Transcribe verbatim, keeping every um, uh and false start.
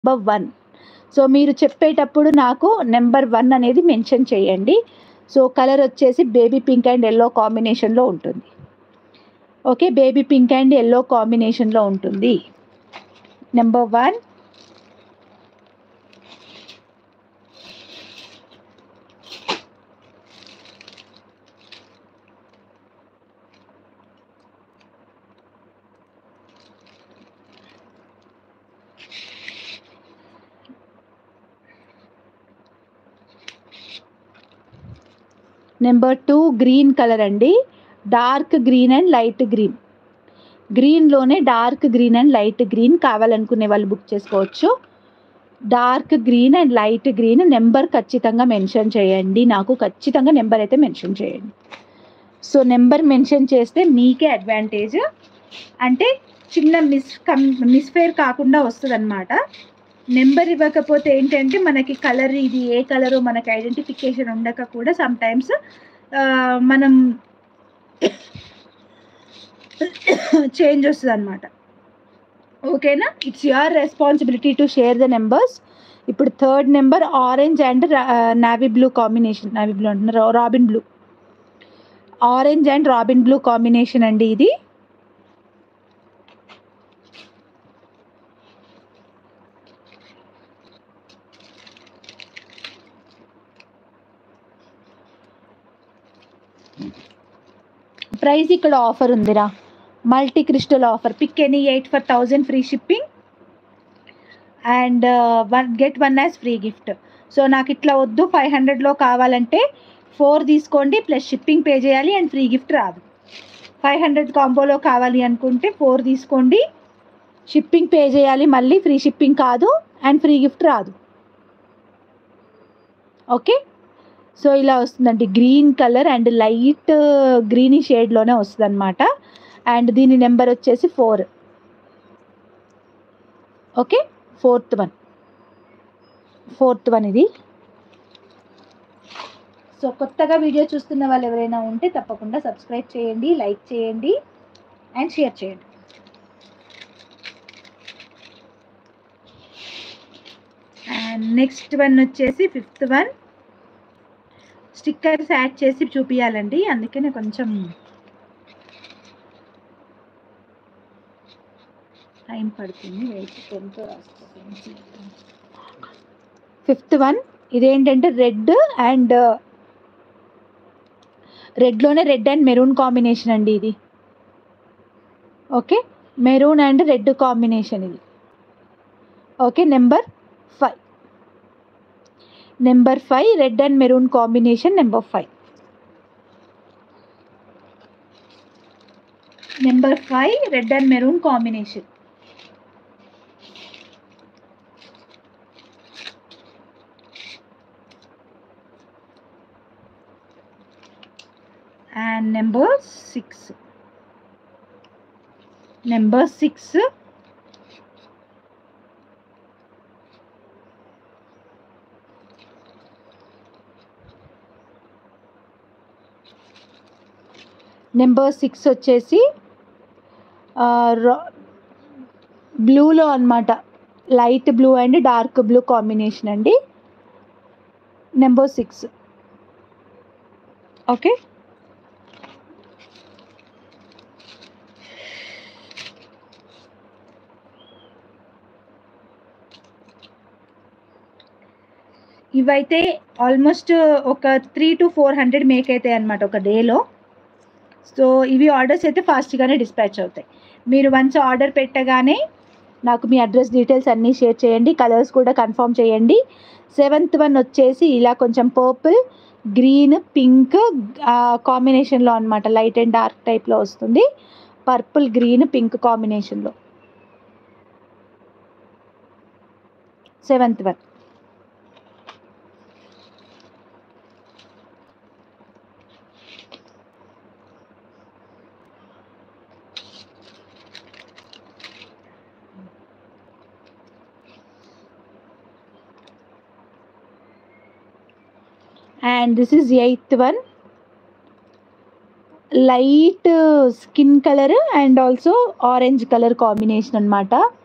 Number one. So మీరు చెప్పేటప్పుడు నాకు నెంబర్ వన్ అనేది మెన్షన్ చేయండి. సో కలర్ వచ్చేసి బేబీ పింక్ అండ్ ఎల్లో కాంబినేషన్లో ఉంటుంది. Okay, baby pink and yellow కాంబినేషన్లో ఉంటుంది. Number one. Number two green colour అండి. Dark green and light green. గ్రీన్లోనే dark green and light green కావాలనుకునే వాళ్ళు బుక్ చేసుకోవచ్చు. Dark green and light green number ఖచ్చితంగా మెన్షన్ చేయండి. నాకు ఖచ్చితంగా నెంబర్ అయితే మెన్షన్ చేయండి. సో నెంబర్ మెన్షన్ చేస్తే మీకే అడ్వాంటేజ్. అంటే చిన్న మిస్ కమ్ మిస్ఫేర్ కాకుండా వస్తుంది అనమాట. నెంబర్ ఇవ్వకపోతే ఏంటంటే మనకి కలర్ ఇది ఏ కలరు మనకి ఐడెంటిఫికేషన్ ఉండక కూడా సమ్ టైమ్స్ మనం చేంజ్ వస్తుంది అనమాట. ఓకేనా, it's your responsibility to share the numbers. ఇప్పుడు third number orange and navy blue combination. Navy blue అంటున్నారు, robin blue. Orange and robin blue combination అండి ఇది. ప్రైస్ ఇక్కడ ఆఫర్ ఉందిరా, multi crystal offer. Pick any eight for thousand free shipping and one get one as free gift. So నాకు ఇట్లా వద్దు, five హండ్రెడ్లో కావాలంటే ఫోర్ తీసుకోండి ప్లస్ షిప్పింగ్ పే చేయాలి అండ్ ఫ్రీ గిఫ్ట్ రాదు. ఫైవ్ హండ్రెడ్ కాంబోలో కావాలి అనుకుంటే ఫోర్ తీసుకోండి, షిప్పింగ్ పే చేయాలి, మళ్ళీ ఫ్రీ షిప్పింగ్ కాదు అండ్ ఫ్రీ గిఫ్ట్ రాదు. ఓకే, సో ఇలా వస్తుందండి. గ్రీన్ కలర్ అండ్ లైట్ గ్రీనీ షేడ్లోనే వస్తుంది అనమాట. అండ్ దీని నెంబర్ వచ్చేసి four. Okay, fourth one fourth one ఇది. సో కొత్తగా వీడియో చూస్తున్న వాళ్ళు ఎవరైనా ఉంటే తప్పకుండా సబ్స్క్రైబ్ చేయండి, లైక్ చేయండి అండ్ షేర్ చేయండి. అండ్ నెక్స్ట్ వన్ వచ్చేసి ఫిఫ్త్ వన్. స్టిక్కర్స్ యాడ్ చేసి చూపించాలండి, అందుకనే కొంచెం టైం పడుతుంది. టెన్తో రాసుకోండి. ఫిఫ్త్ వన్ ఇదేంటంటే రెడ్ అండ్ రెడ్లోనే రెడ్ అండ్ మెరూన్ కాంబినేషన్ అండి ఇది. Okay, maroon and red combination ఇది. Okay, number five. Number five red and maroon combination. Number five number five red and maroon combination. And number six. Number six number six వచ్చేసి బ్లూలో అనమాట. Light blue and dark blue combination అండి number six. Okay, ఇవైతే almost ఒక three to four hundred make అవుతాయి అనమాట ఒక డేలో. సో ఇవి ఆర్డర్స్ అయితే ఫాస్ట్గానే డిస్పాచ్ అవుతాయి. మీరు వన్స్ ఆర్డర్ పెట్టగానే నాకు మీ అడ్రస్ డీటెయిల్స్ అన్నీ షేర్ చేయండి, కలర్స్ కూడా కన్ఫర్మ్ చేయండి. సెవెంత్ వన్ వచ్చేసి ఇలా కొంచెం పర్పుల్ గ్రీన్ పింక్ కాంబినేషన్లో అనమాట. లైట్ అండ్ డార్క్ టైప్లో వస్తుంది. పర్పుల్ గ్రీన్ పింక్ కాంబినేషన్లో seventh one. and this is eighth one. Light skin color and also orange color combination anamata.